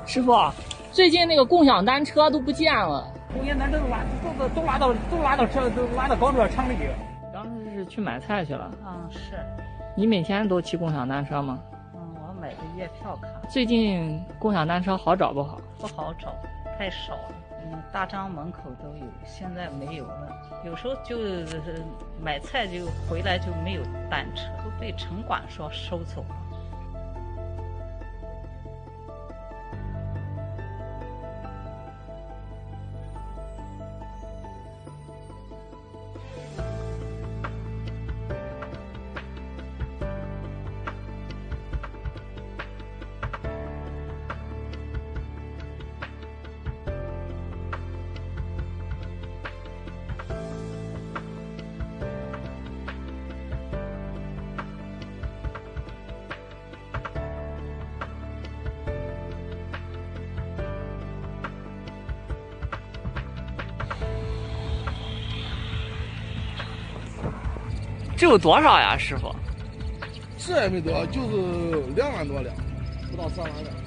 师傅，最近那个共享单车都不见了。 共享单车都拉到车，都拉到高速厂里去。 当时是去买菜去了。 是。 你每天都骑共享单车吗？ 我买的月票卡。 最近共享单车好找不好？ 不好找，太少了。大张门口都有，现在没有了。有时候就是买菜就回来就没有单车，都被城管说收走了。 这有多少呀，师傅？ 这也没多，就是2万多辆，不到3万辆。